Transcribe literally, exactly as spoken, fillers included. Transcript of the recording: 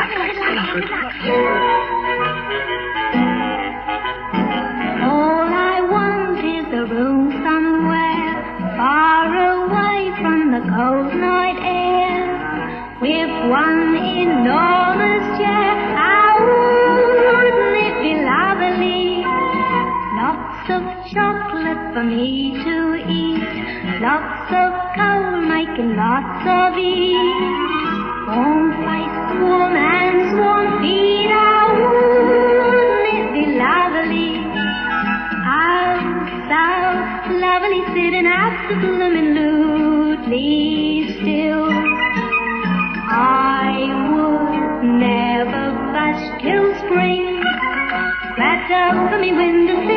All I want is a room somewhere far away from the cold night air, with one enormous chair. Ah, wouldn't it be lovely? Lots of chocolate for me to eat, lots of coal making lots of heat, warm face, warm hands, warm feet. Ah, wouldn't it be lovely? Oh, so lovely sitting at the bloomin' Lutley still. I would never blush till spring cracked over me window.